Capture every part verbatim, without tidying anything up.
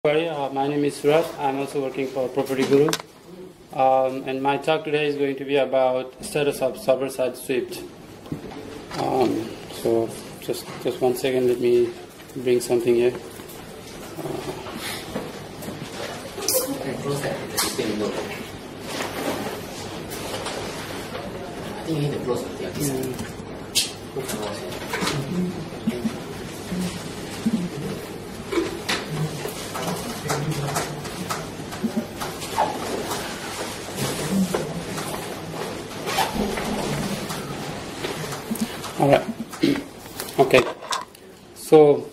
Everybody, uh, my name is Suraj. I'm also working for Property Guru, um, and my talk today is going to be about status of server-side Swift. Um, so, just just one second. Let me bring something here. Uh, Close that. I think you need to close it. Yeah, All right. Okay. So,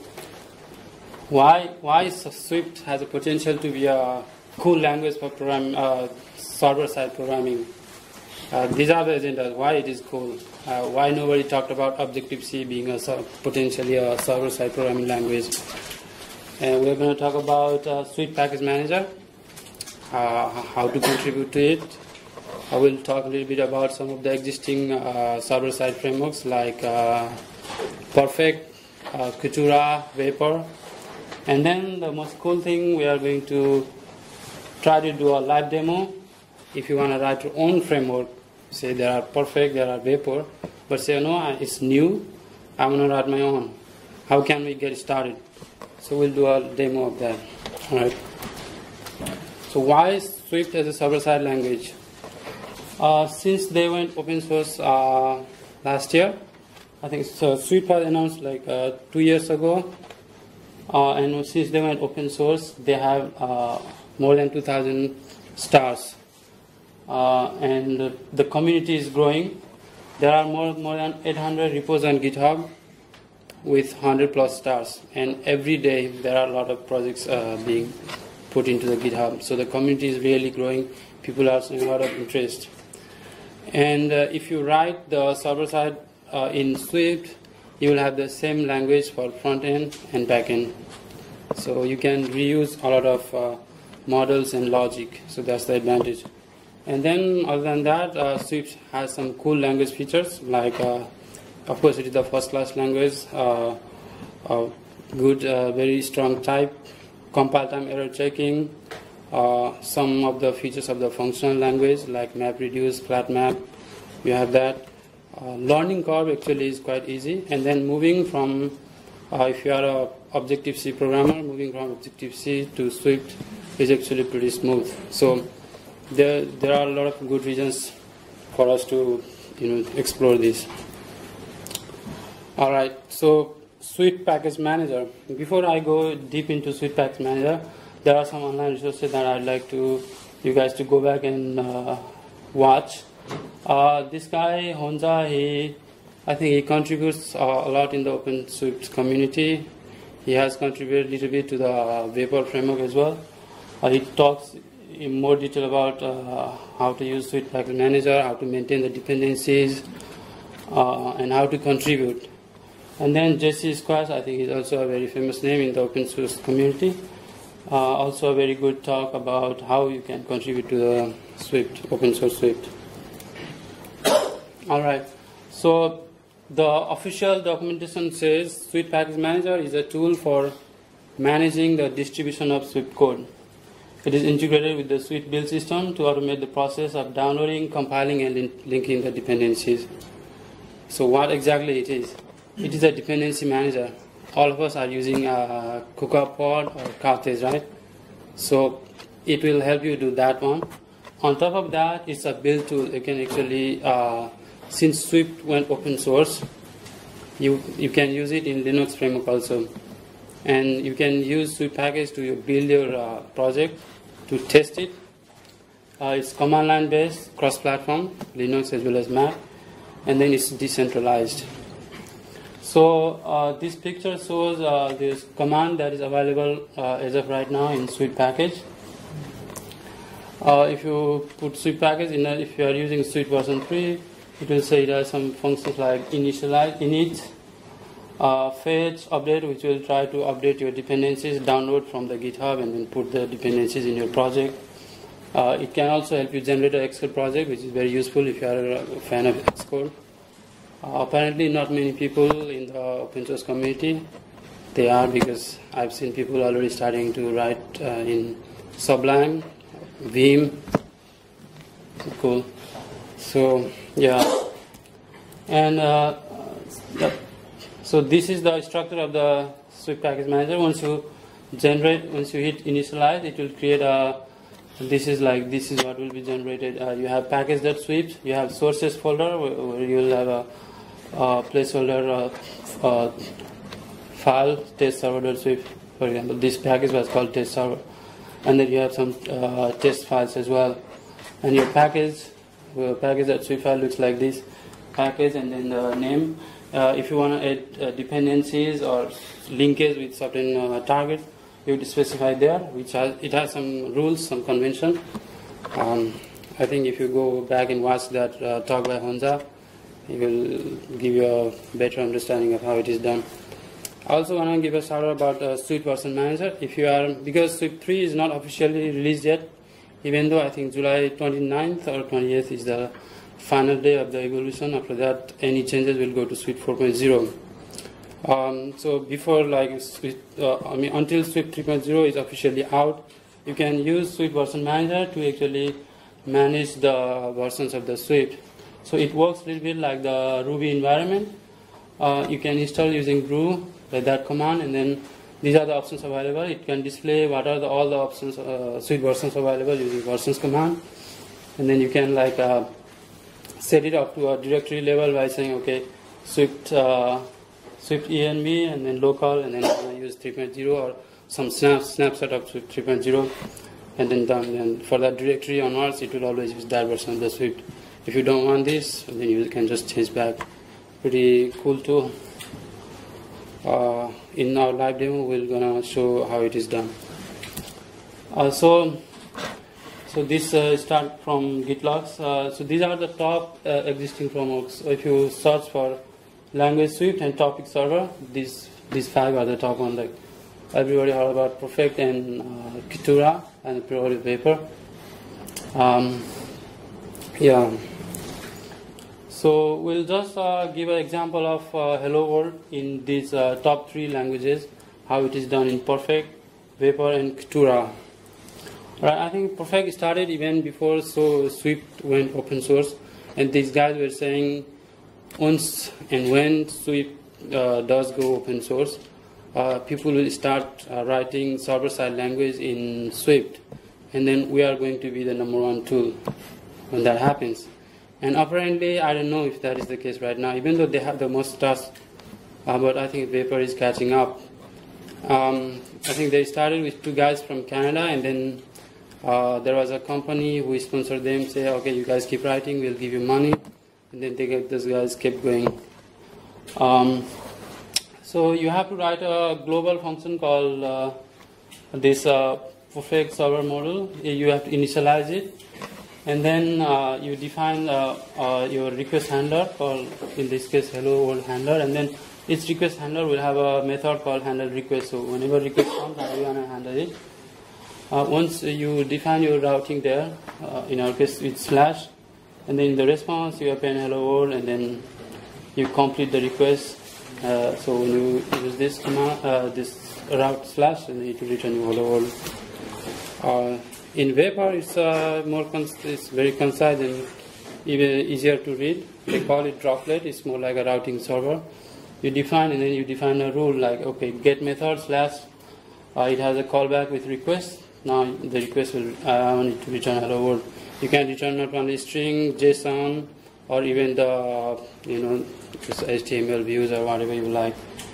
why why Swift has a potential to be a cool language for program uh, server-side programming? Uh, these are the agendas. Why it is cool? Uh, why nobody talked about Objective-C being a potentially a server-side programming language? And we're going to talk about uh, Swift Package Manager, uh, how to contribute to it. I will talk a little bit about some of the existing uh, server-side frameworks like uh, Perfect, uh, Kutura, Vapor. And then the most cool thing, we are going to try to do a live demo. If you want to write your own framework, say there are Perfect, there are Vapor, but say no, it's new, I want to write my own. How can we get started? So we'll do a demo of that. All right. So why is Swift as a server-side language? Uh, since they went open source uh, last year, I think so Swift was announced like uh, two years ago, uh, and since they went open source, they have uh, more than two thousand stars, uh, and the, the community is growing. There are more more than eight hundred repos on GitHub with one hundred plus stars, and every day there are a lot of projects uh, being put into the GitHub. So the community is really growing. People are showing a lot of interest. And uh, if you write the server side uh, in Swift, you will have the same language for front end and back end. So you can reuse a lot of uh, models and logic. So that's the advantage. And then other than that, uh, Swift has some cool language features like, uh, of course, it is the first class language, uh, uh, good, uh, very strong type, compile time error checking. Uh, some of the features of the functional language like map reduce, flat map, you have that. Uh, learning curve actually is quite easy, and then moving from, uh, if you are a Objective-C programmer, moving from Objective-C to Swift is actually pretty smooth. So there there are a lot of good reasons for us to you know explore this. All right, so Swift Package Manager. Before I go deep into Swift Package Manager, there are some online resources that I'd like to you guys to go back and uh, watch. Uh, this guy Honza, he I think he contributes uh, a lot in the Open Swift community. He has contributed a little bit to the uh, Vapor framework as well. Uh, he talks in more detail about uh, how to use Swift Package Manager, how to maintain the dependencies, uh, and how to contribute. And then Jesse Squash, I think he's also a very famous name in the open source community. Uh, also a very good talk about how you can contribute to the Swift, open source Swift. Alright, so the official documentation says Swift Package Manager is a tool for managing the distribution of Swift code. It is integrated with the Swift build system to automate the process of downloading, compiling, and lin linking the dependencies. So what exactly it is? It is a dependency manager. All of us are using uh, CocoaPod or Carthage, right? So it will help you do that one. On top of that, it's a build tool. You can actually, uh, since Swift went open source, you you can use it in Linux framework also, and you can use Swift package to build your uh, project to test it. Uh, it's command line based, cross-platform, Linux as well as Mac, and then it's decentralized. So uh, this picture shows uh, this command that is available uh, as of right now in Swift package. Uh, if you put Swift package in, a, if you are using Swift version three, it will say it has some functions like initialize, init, uh, fetch, update, which will try to update your dependencies, download from the GitHub, and then put the dependencies in your project. Uh, it can also help you generate an Xcode project, which is very useful if you are a fan of Xcode. Uh, apparently, not many people in the open source community they are, because I've seen people already starting to write uh, in Sublime, Vim. Cool. So yeah, and uh, yeah. So this is the structure of the Swift package manager. Once you generate, once you hit initialize, it will create a. This is like this is what will be generated. Uh, you have package.swift. You have sources folder where, where you will have a, a placeholder uh, uh, file test server.swift. For example, this package was called test server, and then you have some uh, test files as well. And your package, uh, package.swift file looks like this. Package and then the name. Uh, if you want to add uh, dependencies or linkage with certain uh, target, you would specify there, which has, it has some rules, some convention. Um, I think if you go back and watch that uh, talk by Honza, it will give you a better understanding of how it is done. I also want to give a shout out about uh, Swift Version Manager. If you are, because Swift three is not officially released yet, even though I think July twenty-ninth or twenty-eighth is the final day of the evolution. After that, any changes will go to Swift four point oh. Um, so before, like, Swift, uh, I mean, until Swift three point oh is officially out, you can use Swift Version Manager to actually manage the versions of the Swift. So it works a little bit like the Ruby environment. Uh, you can install using brew, like that command, and then these are the options available. It can display what are the, all the options, uh, Swift versions available using versions command, and then you can like uh, set it up to a directory level by saying, okay, Swift. Uh, Swift env and then local, and then I'm going to use three point oh or some snap, snapshot of Swift three point oh, and then done. And for that directory onwards, it will always use that version of the Swift. If you don't want this, then you can just change back. Pretty cool tool. Uh, in our live demo, we're gonna show how it is done. Uh, so, so this uh, start from GitLogs. Uh, so these are the top uh, existing frameworks. So if you search for Language Swift and Topic Server, these these five are the top one. Like everybody heard about Perfect and uh, Kitura and Priori Vapor. Um, yeah. So we'll just uh, give an example of uh, Hello World in these uh, top three languages, how it is done in Perfect, Vapor, and Kitura. Right, I think Perfect started even before so Swift went open source, and these guys were saying, once and when Swift uh, does go open source, uh, people will start uh, writing server-side language in Swift, and then we are going to be the number one tool when that happens. And apparently, I don't know if that is the case right now, even though they have the most trust, uh, but I think Vapor is catching up. Um, I think they started with two guys from Canada, and then uh, there was a company who sponsored them, say, okay, you guys keep writing, we'll give you money. And then they get, those guys kept going. Um, so you have to write a global function called uh, this uh, Perfect server model. You have to initialize it, and then uh, you define uh, uh, your request handler called, in this case, Hello World handler, and then each request handler will have a method called handle request. So whenever request comes, how you wanna handle it? Uh, once you define your routing there, uh, in our case with slash. And then in the response, you append hello world, and then you complete the request. Uh, so when you use this command, uh, this route slash, and it will return you hello world. Uh, in Vapor, it's uh, more cons it's very concise and even easier to read. They call it droplet. It's more like a routing server. You define, and then you define a rule like, okay, get method slash. Uh, it has a callback with request. Now the request will I want it to return hello world. You can return not only string, JSON, or even the, you know, just H T M L views or whatever you like.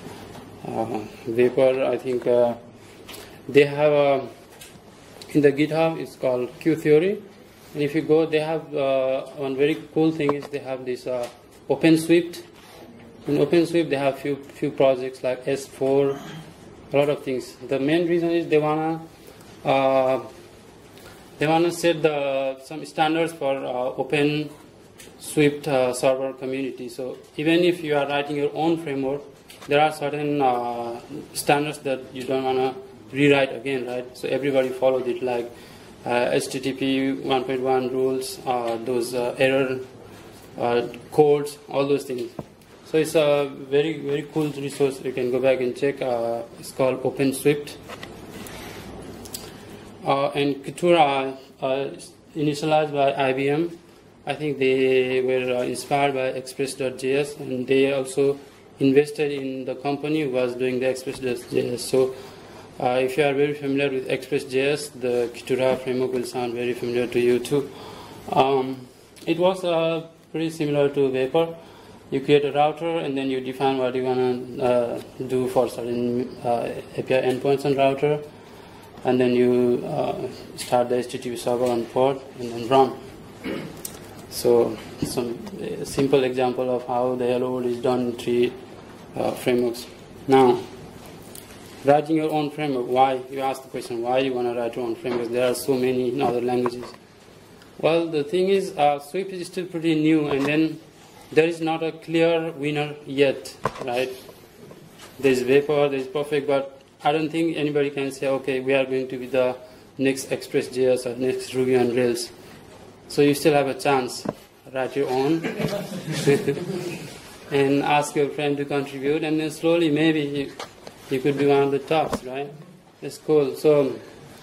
Uh, Vapor, I think uh, they have a, in the GitHub, it's called Q Theory. And if you go, they have uh, one very cool thing is they have this uh, OpenSwift. In OpenSwift, they have few few projects like S four, a lot of things. The main reason is they wanna uh, They want to set the, some standards for uh, open Swift uh, server community. So even if you are writing your own framework, there are certain uh, standards that you don't want to rewrite again, right? So everybody followed it, like uh, H T T P one point one rules, uh, those uh, error uh, codes, all those things. So it's a very, very cool resource. You can go back and check. Uh, it's called OpenSwift. Uh, and Kitura uh, initialized by I B M. I think they were uh, inspired by Express dot J S, and they also invested in the company who was doing the Express dot J S. So uh, if you are very familiar with Express dot J S, the Kitura framework will sound very familiar to you too. Um, it was uh, pretty similar to Vapor. You create a router and then you define what you want to uh, do for certain uh, A P I endpoints on router, and then you uh, start the H T T P server on port and then run. So some uh, simple example of how the Hello World is done in three uh, frameworks. Now, writing your own framework. Why? You ask the question, why you want to write your own framework? There are so many in other languages. Well, the thing is, uh, Swift is still pretty new, and then there is not a clear winner yet, right? There's Vapor, there's Perfect, but I don't think anybody can say, okay, we are going to be the next Express dot J S or next Ruby on Rails. So you still have a chance. Write your own and ask your friend to contribute, and then slowly maybe you, you could be one of the tops, right? That's cool. So,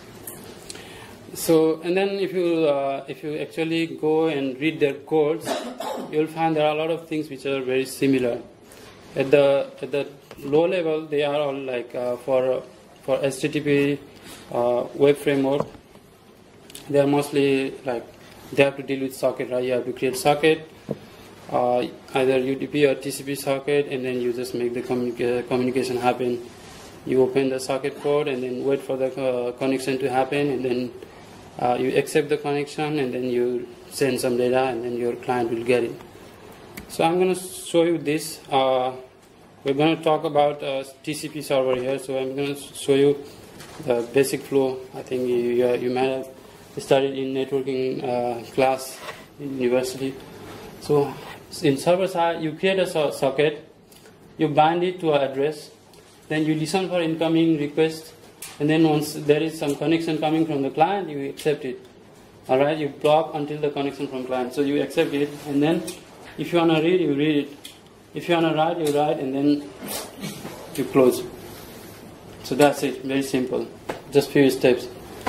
so and then if you uh, if you actually go and read their codes, you'll find there are a lot of things which are very similar. At the at the low level, they are all like uh, for for H T T P uh, web framework. They are mostly like they have to deal with socket, right? You have to create socket, uh, either U D P or T C P socket, and then you just make the communica communication happen. You open the socket port and then wait for the uh, connection to happen, and then uh, you accept the connection, and then you send some data, and then your client will get it. So I'm going to show you this. Uh, we're going to talk about uh, T C P server here. So I'm going to show you the basic flow. I think you, you, you might have studied in networking uh, class in university. So in server side, you create a so socket, you bind it to an address, then you listen for incoming request, and then once there is some connection coming from the client, you accept it. All right, you block until the connection from client. So you accept it, and then if you want to read, you read it. If you want to write, you write, and then you close. So that's it, very simple, just few steps.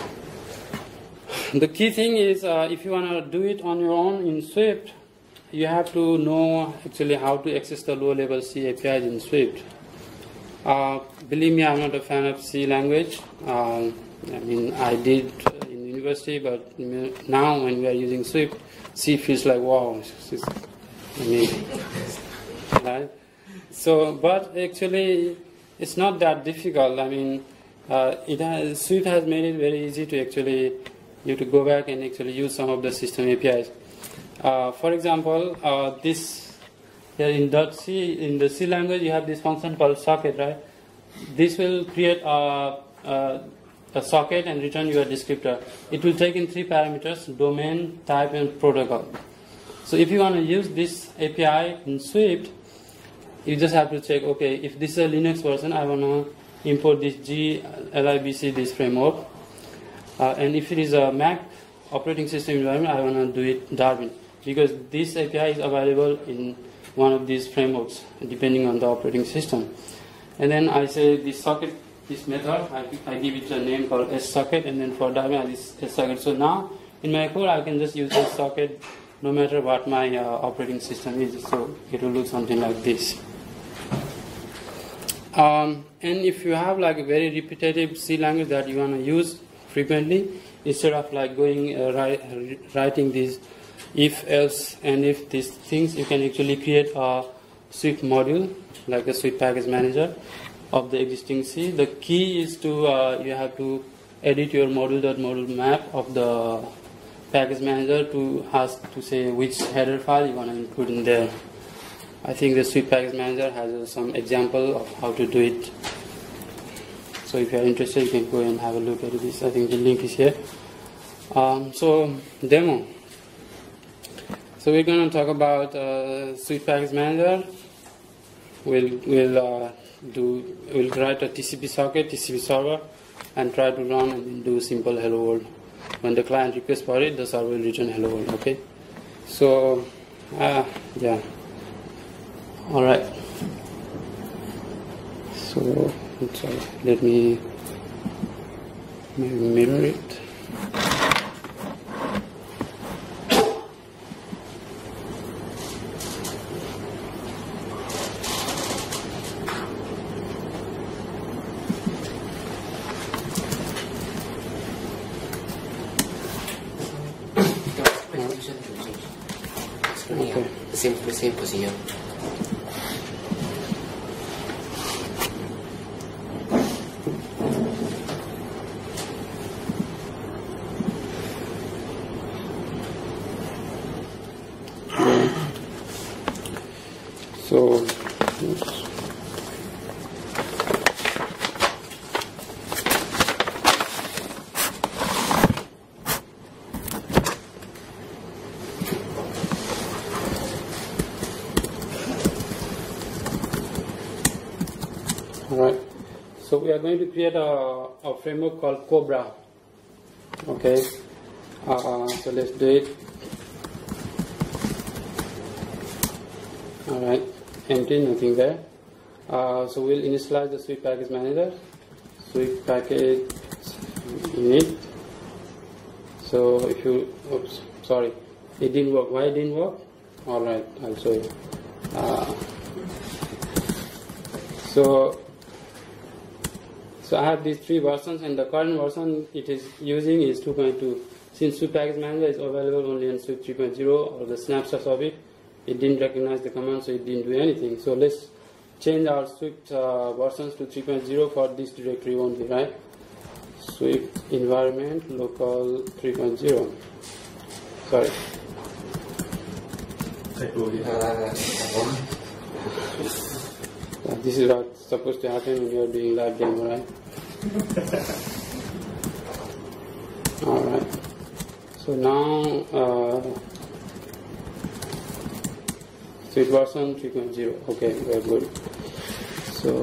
The key thing is, uh, if you want to do it on your own in Swift, you have to know actually how to access the low-level C A P Is in Swift. Uh, believe me, I'm not a fan of C language. Um, I mean, I did in university, but now when we are using Swift, C feels like wow. It's, it's amazing, right? So, but actually, it's not that difficult. I mean, uh, it has, Swift has made it very easy to actually you to go back and actually use some of the system A P Is. Uh, for example, uh, this here in .C, in the C language, you have this function called socket, right? This will create a, a, a socket and return you a descriptor. It will take in three parameters: domain, type, and protocol. So if you want to use this A P I in Swift, you just have to check, okay, if this is a Linux version, I want to import this G libc, this framework. Uh, and if it is a Mac operating system environment, I want to do it Darwin, because this A P I is available in one of these frameworks depending on the operating system. And then I say this socket, this method, I, I give it a name called ssocket, and then for Darwin I use ssocket. So now in my code I can just use this socket no matter what my uh, operating system is. So it will look something like this. Um, and if you have like a very repetitive C language that you want to use frequently, instead of like going uh, write, writing these if, else, and if these things, you can actually create a Swift module like a Swift package manager of the existing C. The key is to uh, you have to edit your module.module map of the package manager to ask to say which header file you want to include in there. I think the Swift package manager has uh, some example of how to do it. So if you are interested, you can go and have a look at this. I think the link is here. Um, so demo. So we're going to talk about uh, Swift package manager. We'll we'll uh, do we'll write a T C P socket, T C P server, and try to run and do simple hello world. When the client requests for it, the server will return hello world. Okay. So uh, yeah. All right. So, sorry, let me mirror it. Okay. The same, the same position. So, oops. Alright, so we are going to create a, a framework called Cobra. Okay, uh, so let's do it. Alright, empty, nothing there. Uh, so we'll initialize the Swift package manager. Swift package init. So if you, oops, sorry, it didn't work. Why it didn't work? Alright, I'll show you. Uh, so So I have these three versions, and the current version it is using is two point two. Since Swift Package Manager is available only in Swift three point oh or the snapshots of it, it didn't recognize the command, so it didn't do anything. So let's change our Swift uh, versions to three point oh for this directory only, right? Swift environment local three point oh. Sorry. I told you. Uh, Uh, this is what's supposed to happen when you are doing live demo, right? Alright. So now, uh, Swift version three point oh. Okay, very good. So,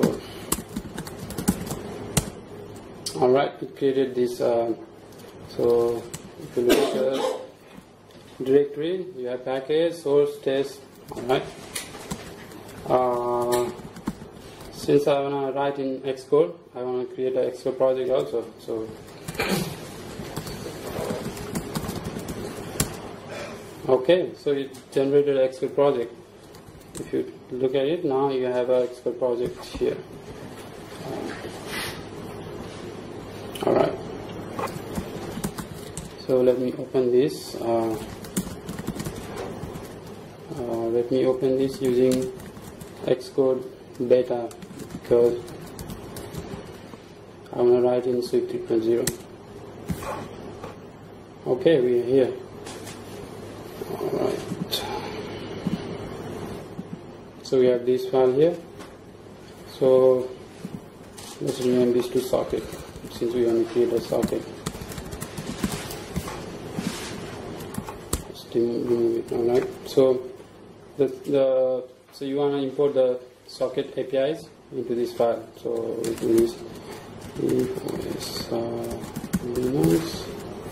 alright, we created this. Uh, so, if you look at the directory, you have package, source, test. Alright. Uh, Since I want to write in Xcode, I want to create an Xcode project also. So, okay, so it generated an Xcode project. If you look at it, now you have an Xcode project here. Um, Alright. So let me open this. Uh, uh, let me open this using Xcode beta, because I'm going to write in Swift three point oh. Okay, we are here. Alright. So we have this file here. So let's rename this to socket, since we want to create a socket. Let's remove it. Alright. So the the so you want to import the socket A P Is into this file. So we do this is uh, Linux.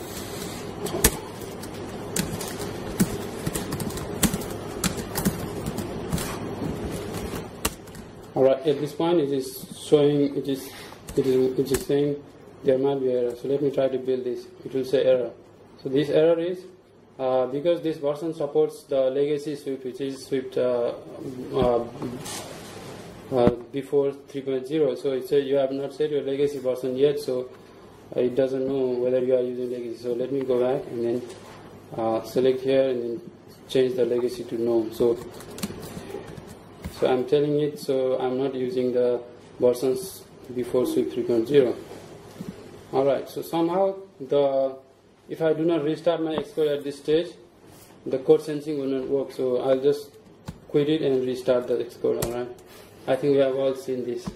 Alright, at this point it is showing, it is it is it is saying there might be error. So let me try to build this. It will say error. So this error is uh, because this version supports the legacy Swift, which is Swift uh, uh, Uh, before three point oh, so it says you have not set your legacy version yet, so uh, it doesn't know whether you are using legacy. So let me go back and then uh, select here and then change the legacy to no. So, so I'm telling it, so I'm not using the versions before Swift three point oh. Alright, so somehow the if I do not restart my Xcode at this stage, the code sensing will not work. So I'll just quit it and restart the Xcode. Alright. I think we have all seen this.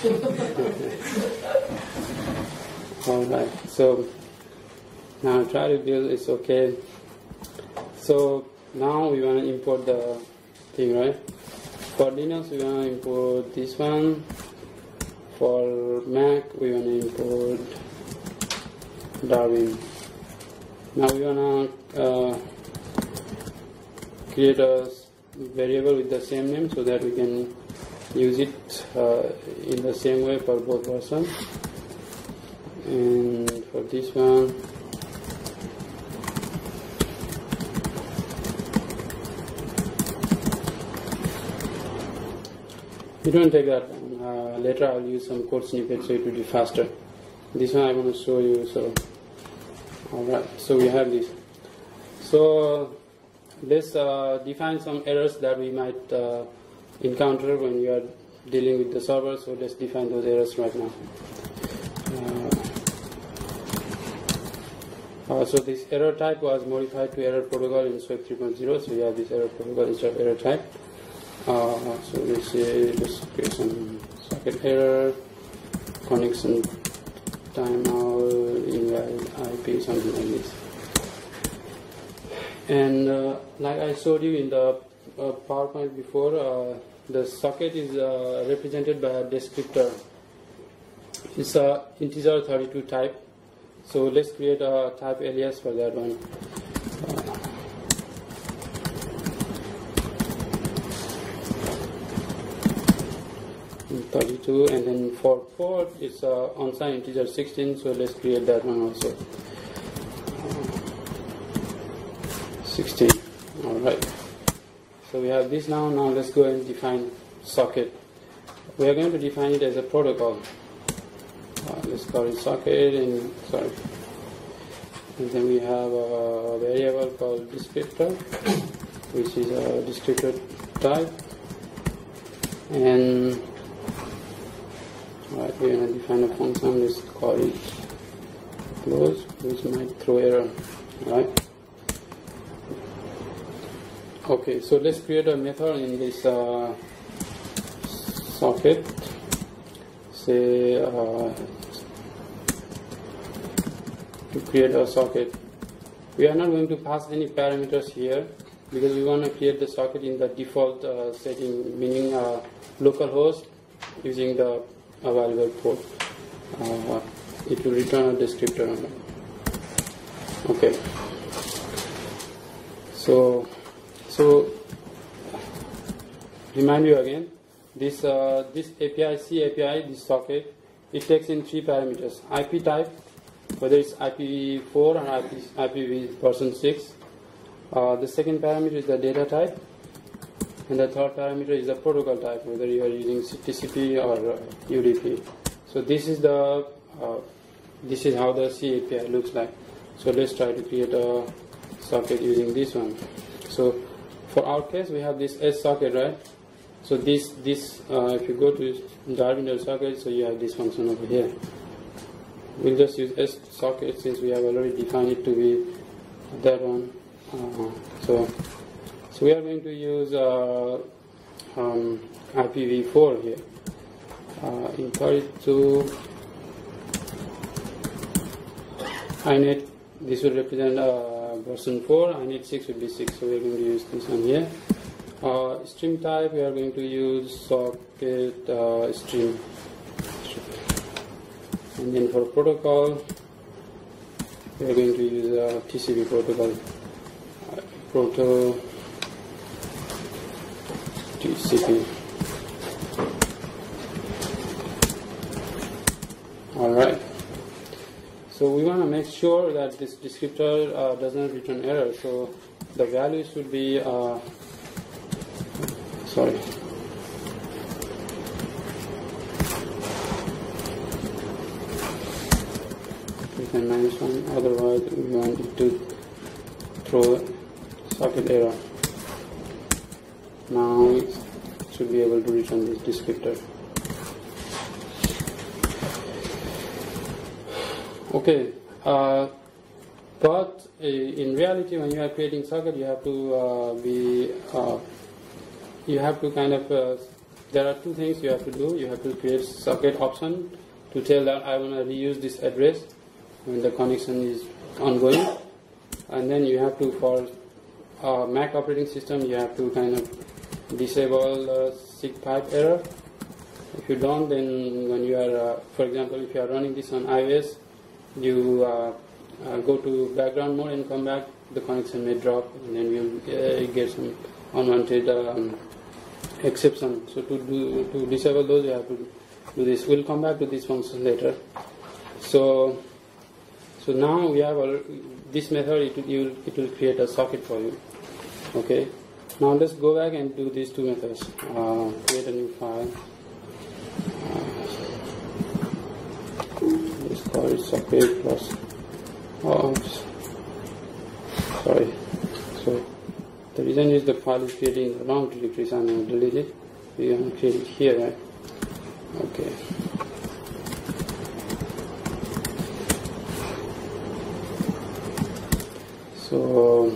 Alright, so now try to build, it's okay. So now we want to import the thing, right? For Linux we want to import this one. For Mac we want to import Darwin. Now we want to uh, create a variable with the same name so that we can use it uh, in the same way for both versions. And for this one, you don't take that one. Uh, later I'll use some code snippets so it will be faster. This one I want to show you. So, alright, so we have this. So let's uh, define some errors that we might uh, encounter when we are dealing with the server. So let's define those errors right now. Uh, uh, so this error type was modified to error protocol in SWIFT three point oh. So we have this error protocol instead of error type. Uh, so let's say let's create some socket error, connection timeout, invalid I P, something like this. And uh, like I showed you in the uh, PowerPoint before, uh, the socket is uh, represented by a descriptor. It's a integer thirty-two type. So let's create a type alias for that one. Uh, thirty-two, and then for port it's uh, unsigned integer sixteen. So let's create that one also. sixteen. Alright, so we have this now. Now let's go and define socket. We are going to define it as a protocol. Uh, let's call it socket, and sorry, and then we have a variable called descriptor, which is a descriptor type, and right, we're going to define a function. Let's call it close, which might throw error. Right. Okay, so let's create a method in this uh, socket. Say uh, to create a socket, we are not going to pass any parameters here because we want to create the socket in the default uh, setting, meaning uh, localhost using the available port. Uh, it will return a descriptor. Okay. So. So, remind you again, this uh, this A P I, C A P I, this socket, it takes in three parameters: I P type, whether it's I P v four or I P, I P v version six. Uh, the second parameter is the data type, and the third parameter is the protocol type, whether you are using T C P or uh, U D P. So this is the uh, this is how the C A P I looks like. So let's try to create a socket using this one. So for our case, we have this S socket, right? So this, this uh, if you go to Darwin socket, so you have this function over here. We'll just use S socket since we have already defined it to be that one. Uh, so, so we are going to use uh, um, I P v four here. Uh, in thirty-two, I net, this will represent uh, version four, I need six will be six, so we are going to use this one here. Uh, stream type, we are going to use socket uh, stream. And then for protocol, we are going to use uh, T C P protocol. Uh, proto T C P. Alright. So we want to make sure that this descriptor uh, does not return error. So the value should be, uh, sorry, we can minus one, otherwise we want it to throw socket error. Now it should be able to return this descriptor. Okay, uh, but uh, in reality, when you are creating socket, you have to uh, be, uh, you have to kind of, uh, there are two things you have to do. You have to create socket option to tell that I want to reuse this address when the connection is ongoing, and then you have to, for uh, Mac operating system, you have to kind of disable uh, SIG pipe error. If you don't, then when you are, uh, for example, if you are running this on iOS, you uh, uh, go to background mode and come back, the connection may drop, and then you'll uh, get some unwanted um, exception. So to do to disable those, you have to do this. We'll come back to this function later. So so now we have a, this method. It will, you will, it will create a socket for you. Okay. Now let's go back and do these two methods. Uh, create a new file. Let's call it socket plus. Oh, sorry. So the reason is the file is created in the wrong directory, so I'm going to delete it. We're going to create it here, right? Okay. So,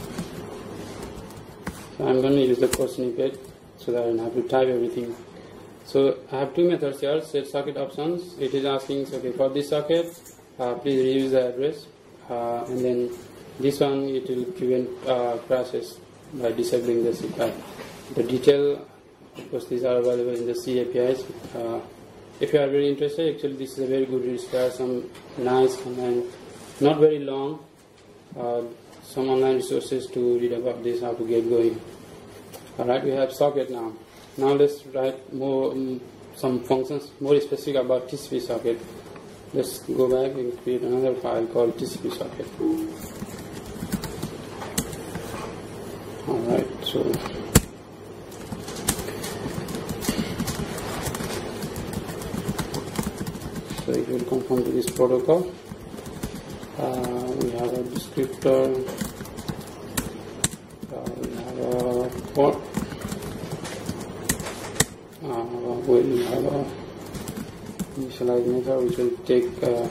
so I'm going to use the code snippet so that I don't have to type everything. So I have two methods here, set socket options. It is asking, okay, for this socket, uh, please reuse the address. Uh, and then this one, it will prevent uh, crashes by disabling the C pipe. The detail, of course, these are available in the C A P Is. Uh, if you are very interested, actually this is a very good resource. There are some nice online, not very long, uh, some online resources to read about this, how to get going. Alright, we have socket now. Now let's write more um, some functions more specific about T C P socket. Let's go back and create another file called T C P socket. Alright, so so it will conform to this protocol. Uh, we have a descriptor, uh, we have a port, uh, we have a initialize method which will take uh,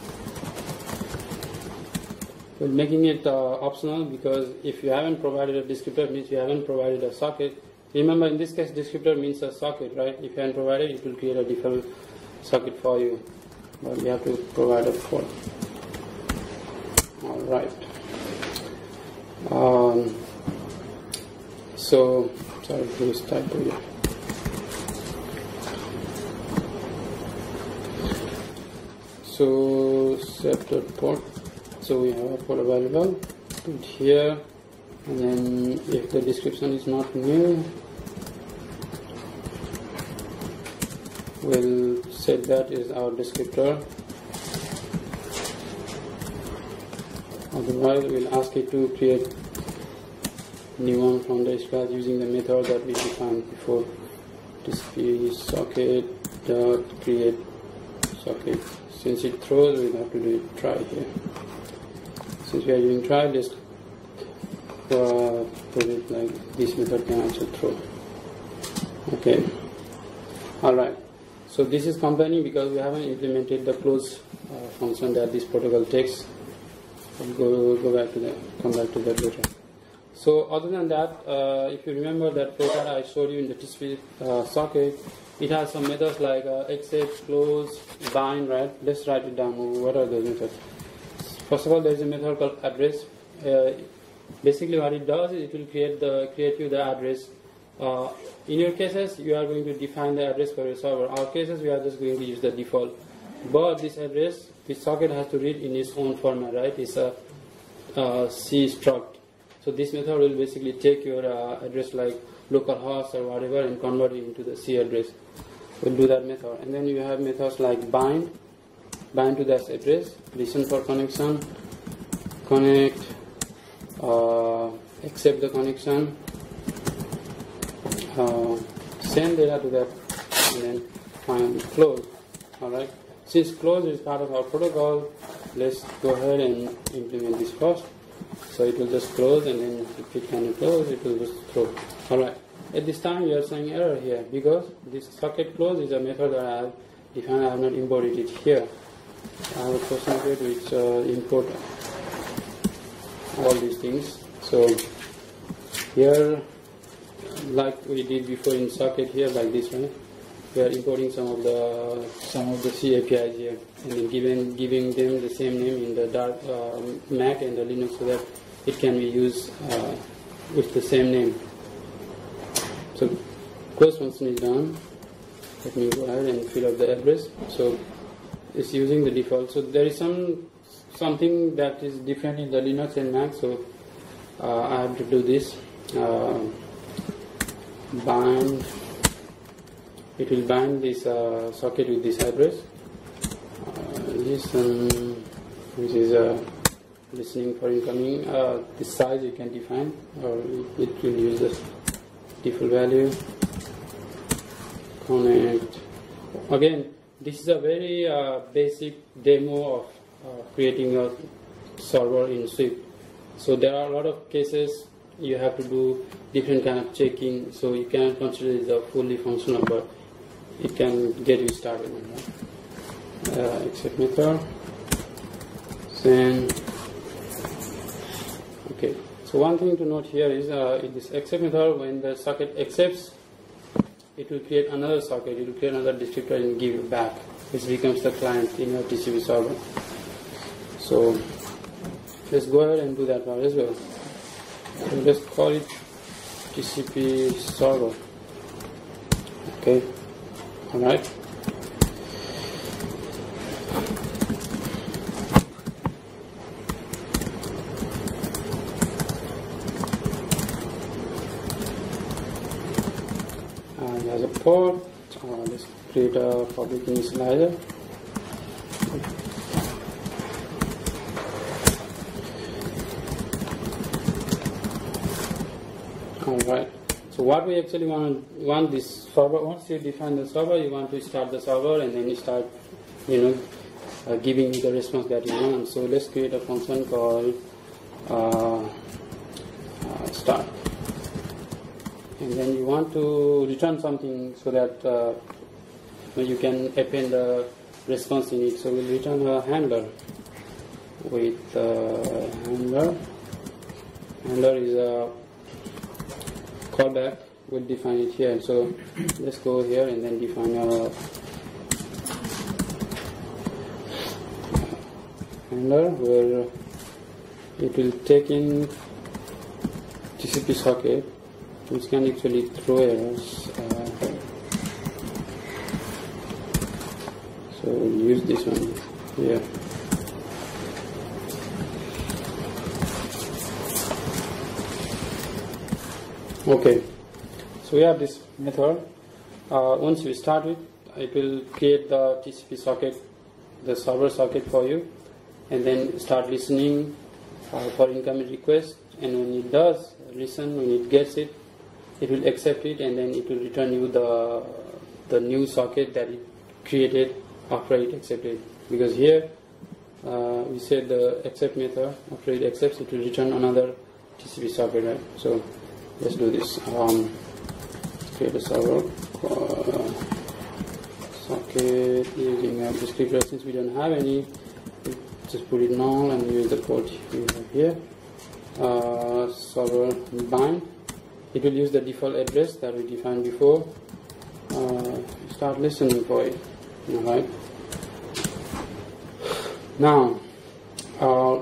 we're making it uh, optional, because if you haven't provided a descriptor, it means you haven't provided a socket. Remember, in this case descriptor means a socket, right? If you haven't provided, it will create a default socket for you, but you have to provide a port. Alright, um, so sorry for this typo here. So set the port, so we have a port available, put here, and then if the description is not new, we'll set that as our descriptor. Otherwise, we'll ask it to create new one from the scratch using the method that we defined before. T C P socket dot create socket. Since it throws, we'll have to do it try here. Since we are doing try, let's uh, put it like this method can also throw. Okay. Alright. So this is company because we haven't implemented the close uh, function that this protocol takes. We'll go go back to that. Come back to that later. So other than that, uh, if you remember that flowchart I showed you in the T C P uh, socket, it has some methods like uh, accept, close, bind, right? Let's write it down. What are those methods? First of all, there is a method called address. Uh, basically, what it does is it will create the create you the address. Uh, in your cases, you are going to define the address for your server. Our cases, we are just going to use the default. But this address, this socket has to read in its own format, right? It's a uh, C struct. So this method will basically take your uh, address like localhost or whatever and convert it into the C address. We'll do that method. And then you have methods like bind, bind to that address, listen for connection, connect, uh, accept the connection, uh, send data to that, and then finally close. Alright. Since close is part of our protocol, let's go ahead and implement this first. So it will just close, and then if it cannot close, it will just throw. Alright. At this time we are showing error here because this socket close is a method that I have defined. I have not imported it here. I have a code snippet which uh, import all these things. So here, like we did before in socket here, like this, right? We are importing some of the some of the C A P Is here, and then giving giving them the same name in the dark uh, Mac and the Linux so that it can be used uh, with the same name. So close function is done. Let me go ahead and fill up the address. So it's using the default. So there is some something that is different in the Linux and Mac, so uh, I have to do this. Uh, bind. It will bind this uh, socket with this address. Uh, listen, which is uh, listening for incoming. Uh, this size you can define, or it, it will use the default value. Connect. Again, this is a very uh, basic demo of uh, creating a server in Swift. So there are a lot of cases you have to do different kind of checking, so you cannot consider it a fully functional, but it can get you started. Uh, accept method. Then, okay. So one thing to note here is uh, in this accept method, when the socket accepts, it will create another socket. It will create another descriptor and give it back, which becomes the client in your T C P server. So let's go ahead and do that part as well. So let's call it T C P server. Okay. All right. And as a port, uh, let's create a public initializer. Alright, so what we actually want want this server, once you define the server, you want to start the server and then you start, you know, uh, giving the response that you want. So let's create a function called uh, uh, start. And then you want to return something so that uh, you can append the response in it. So we'll return a handler with uh, handler. Handler is a callback. We'll define it here. So let's go here and then define a handler where it will take in T C P socket, which can actually throw errors. Uh, so we'll use this one here. Okay, so we have this method. Uh, once you start it, it will create the T C P socket, the server socket for you, and then start listening uh, for incoming requests. And when it does listen, when it gets it, it will accept it, and then it will return you the the new socket that it created after it accepted. Because here uh, we said the accept method, after it accepts, it will return another T C P socket, right? So let's do this. Um, create a server uh, socket using a descriptor. Since we don't have any, just put it null and use the port we have here. Uh, server bind. It will use the default address that we defined before. Uh, start listening for it. Alright. Now, uh,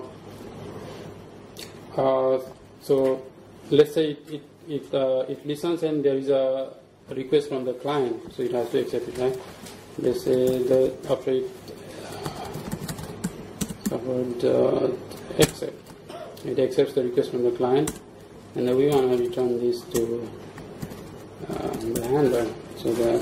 uh, so let's say it it it, uh, it listens and there is a request from the client, so it has to accept it, right? Let's say the after it uh, accept, it accepts the request from the client, and then we want to return this to uh, the handler. So that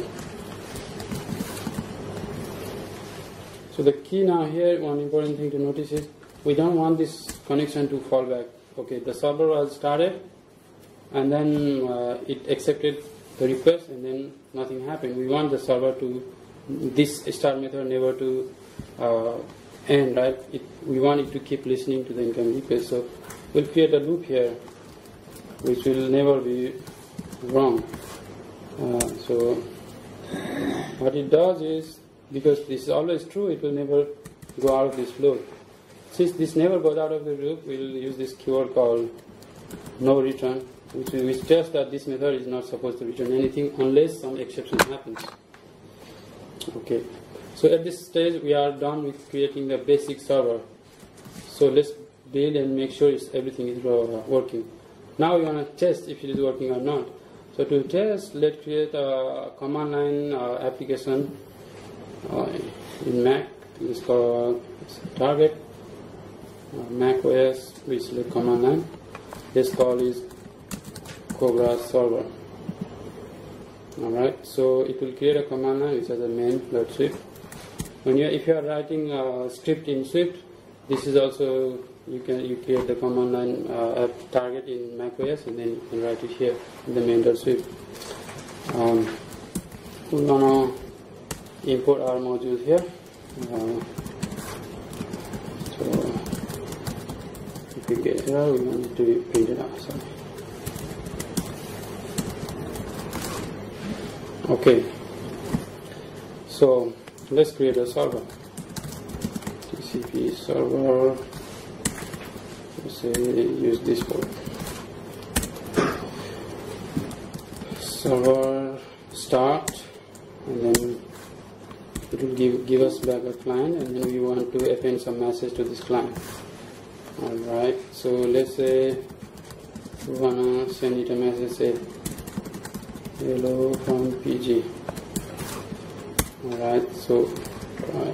so the key now here, one important thing to notice is we don't want this connection to fall back. Okay, the server was started, and then uh, it accepted the request, and then nothing happened. We want the server to, this start method never to uh, end, right? It, we want it to keep listening to the incoming request. So we'll create a loop here, which will never be wrong. Uh, so what it does is, because this is always true, it will never go out of this loop. Since this never goes out of the loop, we'll use this keyword called no return, which, which tells that this method is not supposed to return anything unless some exception happens. Okay, so at this stage we are done with creating the basic server. So let's build and make sure it's, everything is working. Now we want to test if it is working or not. So to test, let's create a command line uh, application uh, in Mac. It's called target. uh, Mac O S, we select command line. This call is Cobra server. Alright, so it will create a command line which has a main.swift. When you if you are writing a script in Swift, this is also you can you create the command line uh, target in Mac O S and then you can write it here in the main.swift. Um, we wanna import our modules here. Uh, so if we get here, we want it to be printed out. Sorry. Okay, so let's create a server. T C P server. Let's say use this port. Server start, and then it will give give us back a client, and then we want to append some message to this client. All right. So let's say we wanna send it a message. Say, hello from P G. Alright, so uh,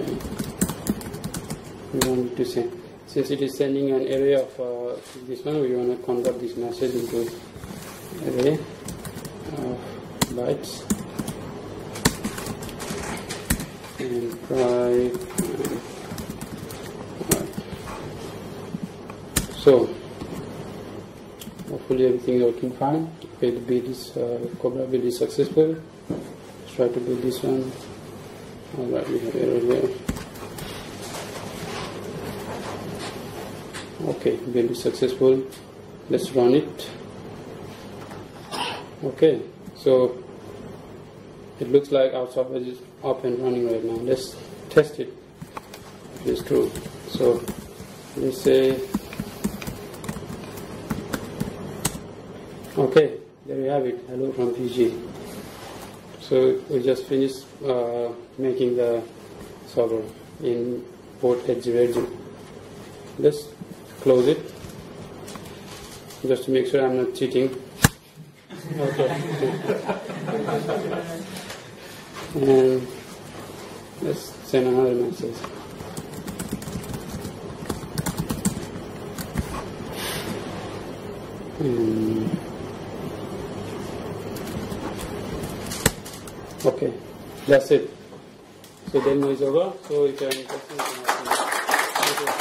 we want to send, since it is sending an array of uh, this one, we want to convert this message into array of bytes and try. So hopefully everything is working fine. Okay, the build is uh, Cobra build is successful. Let's try to build this one. Alright, we have error here. Okay, build is successful. Let's run it. Okay, so it looks like our server is up and running right now. Let's test it. It is true. So let's say, okay, there you have it. Hello from P G. So we just finished uh, making the server in port eight zero eight zero. Let's close it just to make sure I'm not cheating. Okay. And let's send another message. And okay, that's it. So demo is over. So if you have any questions, you can ask me.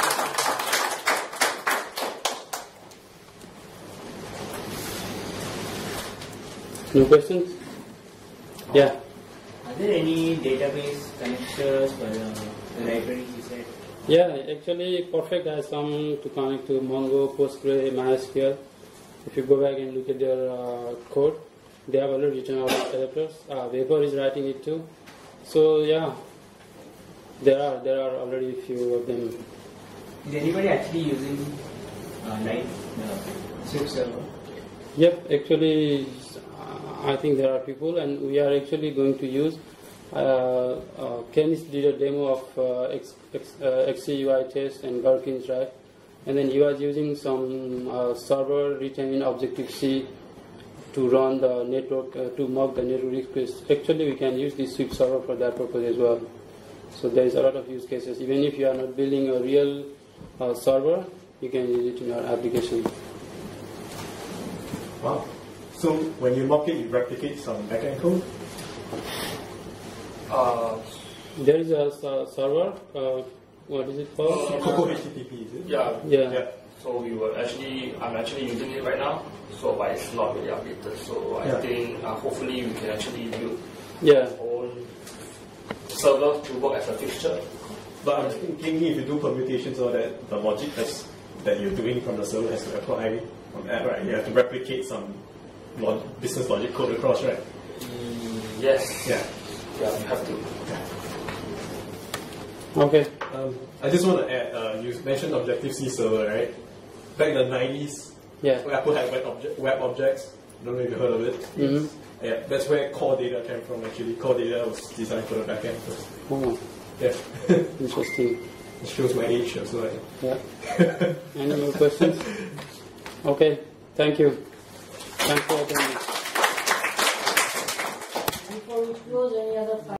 No questions? Yeah. Are there any database connectors for the, the libraries you said? Yeah, actually Perfect has some to connect to Mongo, Postgre, MySQL. If you go back and look at their uh, code, they have already written out adapters. Uh, Vapor is writing it too. So yeah, there are there are already a few of them. Is anybody actually using uh, Light, the Swift server? Yep, actually, uh, I think there are people, and we are actually going to use. Uh, uh, Ken did a demo of uh, X, X, uh, X C U I test and Gherkins, right? And then he was using some uh, server written in Objective-C to run the network, uh, to mock the network request. Actually, we can use this Swift server for that purpose as well. So there is a lot of use cases. Even if you are not building a real uh, server, you can use it in your application. Wow. So when you mock it, you replicate some backend code? Uh, There is a uh, server, uh, what is it called? Coco H T T P, is it? yeah. Yeah. Yeah. So we were actually, I'm actually using it right now. So, but it's not really updated. So I Yeah. think uh, hopefully we can actually build Yeah. our own server to work as a fixture. But I'm thinking if you do permutations or that, the logic has, that you're doing from the server has to apply from app, right? You have to replicate some log, business logic code across, right? Mm, yes. Yeah. Yeah, we have to. Okay. Um, I just want to add, uh, you mentioned Objective-C server, right? Back in the nineties, Yeah. Apple had web, obje- web objects. I don't know if you heard of it. Mm-hmm. Yeah, that's where core data came from actually. Core data was designed for the backend first. Oh, Yeah. interesting. It shows my age, so like. Yeah. Any more questions? Okay. Thank you. Thanks for attending. Before we close, any other